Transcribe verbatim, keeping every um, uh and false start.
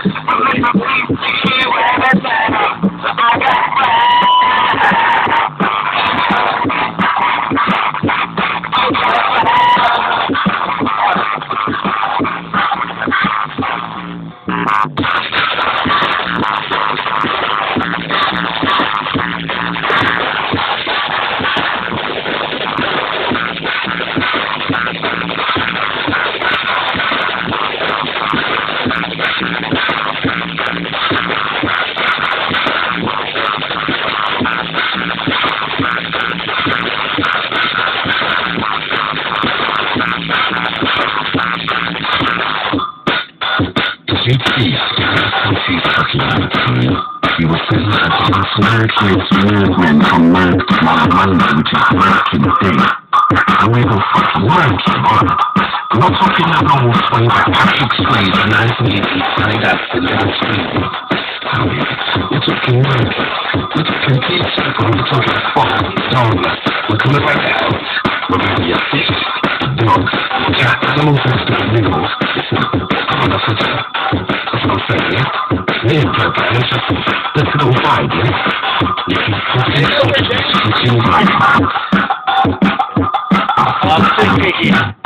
You will see a serious movement from man to Monday, which is working day. And we will fucking work hard. I'm not talking that normal swing by Patrick Swayze and Anthony inside us the little street. You're talking work. You're talking pizza. You're talking fucking dog. We're coming right out. We're going to be a fish, dog, cat, animals and stuff, minerals. Oh, that's what that's what I'm saying, yeah? Me and Brad, let's just, let's go wide, yeah? If you put it, it's in my mouth. I'm thinking here.